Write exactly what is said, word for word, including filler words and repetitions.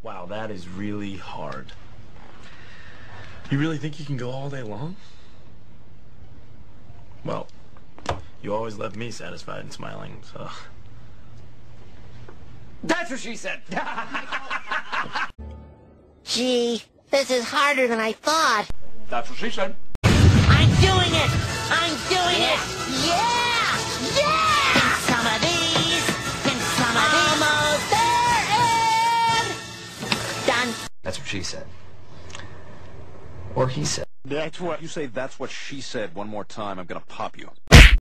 Wow, that is really hard. You really think you can go all day long? Well, you always left me satisfied and smiling, so... That's what she said! Gee, this is harder than I thought. That's what she said. I'm doing it! I'm doing yeah. it! Yeah! Yeah! And some of these, and some of these. Almost there, and... done. That's what she said. Or he said. That's what you say. That's what she said. One more time, I'm gonna pop you.